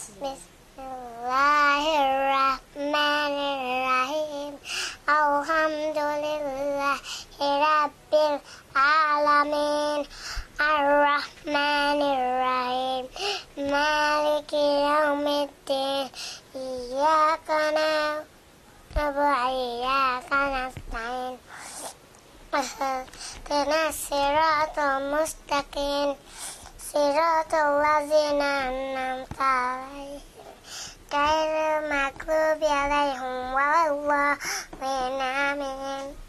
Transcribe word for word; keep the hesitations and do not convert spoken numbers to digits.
Bismillahirrahmanirrahim. Alhamdulillahirabbil alamin. Ar-Rahmanir-Rahim. Maliki yaumiddin. Iyyaka na'budu wa iyyaka nasta'in. Ihdinas siratal mustaqim. Siratal ladzina an'amta 'alaihim ghairil maghdubi 'alaihim waladdallin. Amin.